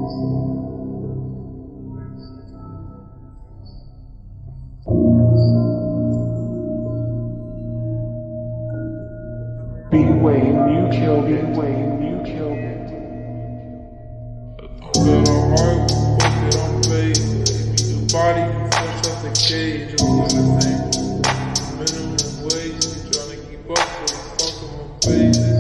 You killed it. You killed it. I got a heart, fuck it, I'm paid. Let me the body, fresh out the cage. I'm gonna think minimum wage, we tryna keep up, so we fucking my face.